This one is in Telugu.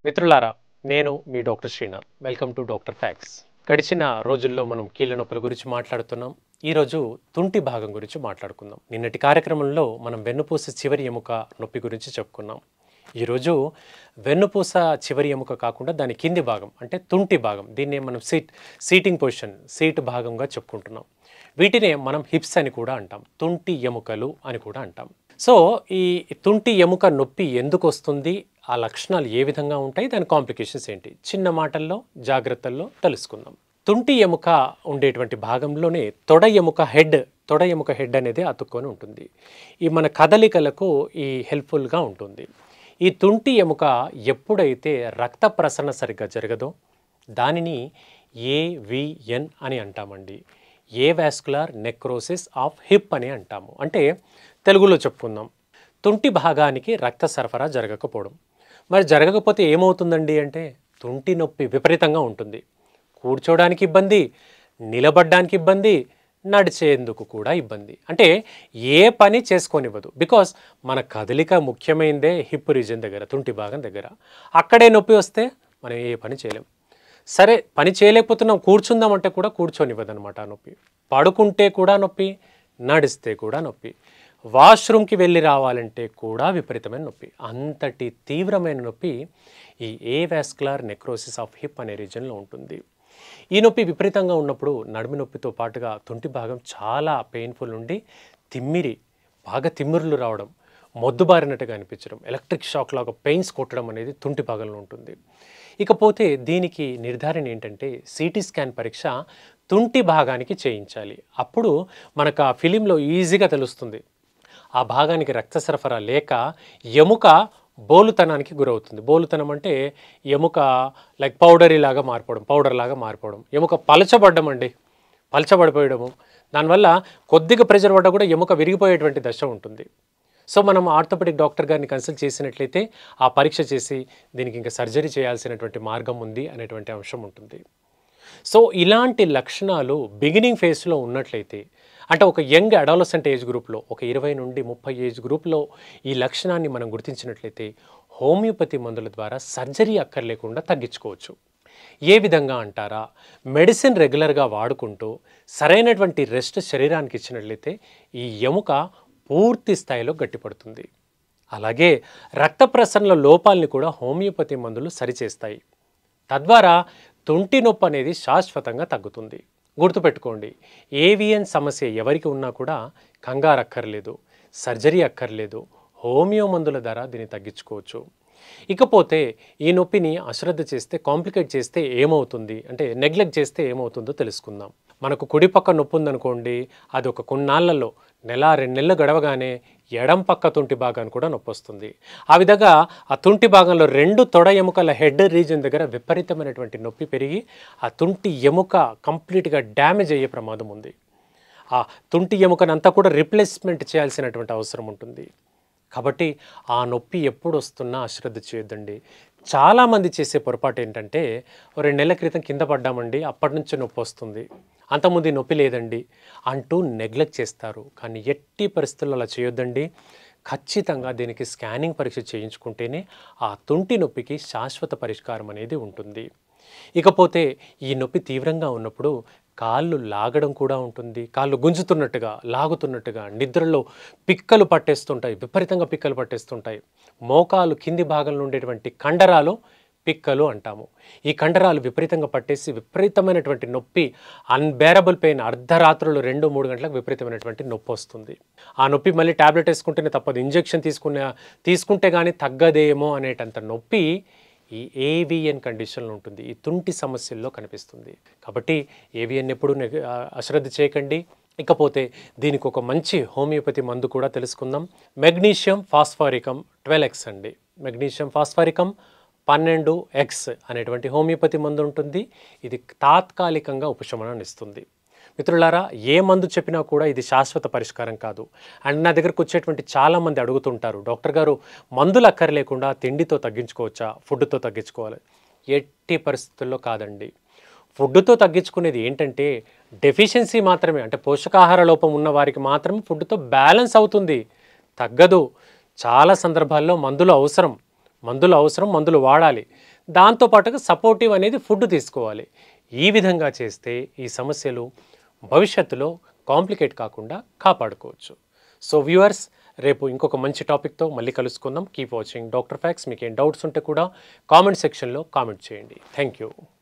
మిత్రులారా, నేను మీ doctor Srinath. Welcome to doctor facts. గడిచిన రోజుల్లో మనం కీళ్ళ నొప్పుల గురించి మాట్లాడుతున్నాం. ఈరోజు తుంటి భాగం గురించి మాట్లాడుకుందాం. నిన్నటి కార్యక్రమంలో మనం వెన్నుపూస చివరి ఎముక నొప్పి గురించి చెప్పుకున్నాం. ఈరోజు వెన్నుపూస చివరి ఎముక కాకుండా దాని కింది భాగం అంటే తుంటి భాగం, దీన్నే మనం సీటింగ్ పొజిషన్, సీట్ భాగంగా చెప్పుకుంటున్నాం. వీటినే మనం హిప్స్ అని కూడా అంటాం, తుంటి ఎముకలు అని కూడా అంటాం. సో ఈ తుంటి ఎముక నొప్పి ఎందుకు వస్తుంది, ఆ లక్షణాలు ఏ విధంగా ఉంటాయి, దాని కాంప్లికేషన్స్ ఏంటి, చిన్న మాటల్లో జాగ్రత్తల్లో తెలుసుకుందాం. తుంటి ఎముక ఉండేటువంటి భాగంలోనే తొడ ఎముక హెడ్ అనేది అతుక్కొని ఉంటుంది. ఈ మన కదలికలకు ఈ హెల్ప్ఫుల్గా ఉంటుంది. ఈ తుంటి ఎముక ఎప్పుడైతే రక్త ప్రసరణ సరిగ్గా జరగదో దానిని ఏవిఎన్ అని అంటామండి. ఏవాస్కులర్ నెక్రోసిస్ ఆఫ్ హిప్ అని అంటాము. అంటే తెలుగులో చెప్పుకుందాం, తుంటి భాగానికి రక్త సరఫరా జరగకపోవడం. మరి జరగకపోతే ఏమవుతుందండి అంటే తుంటి నొప్పి విపరీతంగా ఉంటుంది. కూర్చోడానికి ఇబ్బంది, నిలబడడానికి ఇబ్బంది, నడిచేందుకు కూడా ఇబ్బంది. అంటే ఏ పని చేసుకోనివ్వదు. బికాస్ మన కదలిక ముఖ్యమైనదే హిప్ రీజన్ దగ్గర, తుంటి భాగం దగ్గర. అక్కడే నొప్పి వస్తే మనం ఏ పని చేయలేం. సరే, పని చేయలేకపోతున్నాం, కూర్చుందామంటే కూడా కూర్చొనివ్వదు అనమాట ఆ నొప్పి. పడుకుంటే కూడా నొప్పి, నడిస్తే కూడా నొప్పి, వాష్రూమ్కి వెళ్ళి రావాలంటే కూడా విపరీతమైన నొప్పి. అంతటి తీవ్రమైన నొప్పి ఈ ఏవాస్కులర్ నెక్రోసిస్ ఆఫ్ హిప్ అనే రీజన్లో ఉంటుంది. ఈ నొప్పి విపరీతంగా ఉన్నప్పుడు నడుము నొప్పితో పాటుగా తుంటి భాగం చాలా పెయిన్ఫుల్ ఉండి బాగా తిమ్మిరులు రావడం, మొద్దుబారినట్టుగా అనిపించడం, ఎలక్ట్రిక్ షాక్ లాగా పెయిన్స్ కొట్టడం అనేది తుంటి భాగంలో ఉంటుంది. ఇకపోతే దీనికి నిర్ధారణ ఏంటంటే సిటీ స్కాన్ పరీక్ష తుంటి భాగానికి చేయించాలి. అప్పుడు మనకు ఆ ఫిలింలో ఈజీగా తెలుస్తుంది ఆ భాగానికి రక్త సరఫరా లేక ఎముక బోలుతనానికి గురవుతుంది. బోలుతనం అంటే ఎముక లైక్ పౌడర్ లాగా మారిపోవడం, ఎముక పలచబడిపోయడము. దానివల్ల కొద్దిగా ప్రెషర్ పడ్డా కూడా ఎముక విరిగిపోయేటువంటి దశ ఉంటుంది. సో మనం ఆర్థోపెడిక్ డాక్టర్ గారిని కన్సల్ట్ చేసినట్లయితే ఆ పరీక్ష చేసి దీనికి ఇంకా సర్జరీ చేయాల్సినటువంటి మార్గం ఉంది అనేటువంటి అంశం ఉంటుంది. సో ఇలాంటి లక్షణాలు బిగినింగ్ ఫేజ్లో ఉన్నట్లయితే, అంటే ఒక యంగ్ అడాలసెంట్ ఏజ్ గ్రూప్లో, ఒక 20 నుండి 30 ఏజ్ గ్రూప్లో ఈ లక్షణాన్ని మనం గుర్తించినట్లయితే హోమియోపతి మందుల ద్వారా సర్జరీ అక్కర్లేకుండా తగ్గించుకోవచ్చు. ఏ విధంగా అంటారా, మెడిసిన్ రెగ్యులర్గా వాడుకుంటూ సరైనటువంటి రెస్ట్ శరీరానికి ఇచ్చినట్లయితే ఈ ఎముక పూర్తి స్థాయిలో గట్టిపడుతుంది. అలాగే రక్త ప్రసరణ లోపాలని కూడా హోమియోపతి మందులు సరిచేస్తాయి. తద్వారా తుంటి నొప్పి అనేది శాశ్వతంగా తగ్గుతుంది. గుర్తుపెట్టుకోండి, ఏవిఎన్ సమస్య ఎవరికి ఉన్నా కూడా కంగారు అక్కర్లేదు, సర్జరీ అక్కర్లేదు, హోమియో మందుల ద్వారా దీన్ని తగ్గించుకోవచ్చు. ఇకపోతే ఈ నొప్పిని అశ్రద్ధ చేస్తే, కాంప్లికేట్ చేస్తే ఏమవుతుంది అంటే, నెగ్లెక్ట్ చేస్తే ఏమవుతుందో తెలుసుకుందాం. మనకు కుడి పక్క నొప్పి ఉందనుకోండి, అది ఒక కొన్నాళ్లలో 1-2 నెలలు గడవగానే ఎడం పక్క తుంటి భాగాన్ని కూడా నొప్పి వస్తుంది. ఆ విధంగా ఆ తుంటి భాగంలో 2 తొడ ఎముకల హెడ్ రీజన్ దగ్గర విపరీతమైనటువంటి నొప్పి పెరిగి ఆ తుంటి ఎముక కంప్లీట్గా డ్యామేజ్ అయ్యే ప్రమాదం ఉంది. ఆ తుంటి ఎముకనంతా కూడా రిప్లేస్మెంట్ చేయాల్సినటువంటి అవసరం ఉంటుంది. కాబట్టి ఆ నొప్పి ఎప్పుడు వస్తున్నా అశ్రద్ధ చేయొద్దండి. చాలామంది చేసే పొరపాటు ఏంటంటే, 2 నెలల క్రితం కింద పడ్డామండి, అప్పటి నుంచి నొప్పి వస్తుంది, అంతకుముందు నొప్పి లేదండి అంటూ నెగ్లెక్ట్ చేస్తారు. కానీ ఎట్టి పరిస్థితుల్లో అలా చేయొద్దండి. ఖచ్చితంగా దీనికి స్కానింగ్ పరీక్ష చేయించుకుంటేనే ఆ తుంటి నొప్పికి శాశ్వత పరిష్కారం అనేది ఉంటుంది. ఇకపోతే ఈ నొప్పి తీవ్రంగా ఉన్నప్పుడు కాళ్ళు లాగడం కూడా ఉంటుంది. కాళ్ళు గుంజుతున్నట్టుగా, లాగుతున్నట్టుగా, నిద్రలో పిక్కలు పట్టేస్తుంటాయి, విపరీతంగా పిక్కలు పట్టేస్తుంటాయి. మోకాలు కింది భాగంలో ఉండేటువంటి కండరాలు పిక్కలు అంటాము. ఈ కండరాలు విపరీతంగా పట్టేసి విపరీతమైనటువంటి నొప్పి, అన్బేరబుల్ పెయిన్, అర్ధరాత్రులు 2-3 గంటలకు విపరీతమైనటువంటి నొప్పి వస్తుంది. ఆ నొప్పి మళ్ళీ ట్యాబ్లెట్ వేసుకుంటేనే తప్పదు, ఇంజెక్షన్ తీసుకుంటే కానీ తగ్గదేమో అనేటంత నొప్పి ఈ ఏవిఎన్ కండిషన్లో ఉంటుంది, ఈ తుంటి సమస్యల్లో కనిపిస్తుంది. కాబట్టి ఏవిఎన్ ఎప్పుడు అశ్రద్ధ చేయకండి. ఇకపోతే దీనికి ఒక మంచి హోమియోపతి మందు కూడా తెలుసుకుందాం. మెగ్నీషియం ఫాస్ఫారికం 12x అండి. మెగ్నీషియం ఫాస్ఫారికం 12x అనేటువంటి హోమియోపతి మందు ఉంటుంది. ఇది తాత్కాలికంగా ఉపశమనాన్ని ఇస్తుంది. మిత్రులారా, ఏ మందు చెప్పినా కూడా ఇది శాశ్వత పరిష్కారం కాదు. అండ్ నా దగ్గరకు వచ్చేటువంటి చాలామంది అడుగుతుంటారు, డాక్టర్ గారు మందులు అక్కర్లేకుండా తిండితో తగ్గించుకోవచ్చా, ఫుడ్తో తగ్గించుకోవాలి? ఎట్టి పరిస్థితుల్లో కాదండి. ఫుడ్తో తగ్గించుకునేది ఏంటంటే డెఫిషియన్సీ మాత్రమే, అంటే పోషకాహార లోపం ఉన్న వారికి మాత్రం ఫుడ్తో బ్యాలెన్స్ అవుతుంది, తగ్గదు. చాలా సందర్భాల్లో మందులు అవసరం, మందులు వాడాలి. దాంతోపాటుగా సపోర్టివ్ అనేది ఫుడ్ తీసుకోవాలి. ఈ విధంగా చేస్తే ఈ సమస్యలు భవిష్యత్తులో కాంప్లికేట్ కాకుండా కాపాడుకోవచ్చు. సో వ్యూవర్స్, రేపు ఇంకొక మంచి టాపిక్తో మళ్ళీ కలుసుకుందాం. Keep watching doctor facts. మీకు ఏం డౌట్స్ ఉంటే కూడా కామెంట్ సెక్షన్లో కామెంట్ చేయండి. Thank you.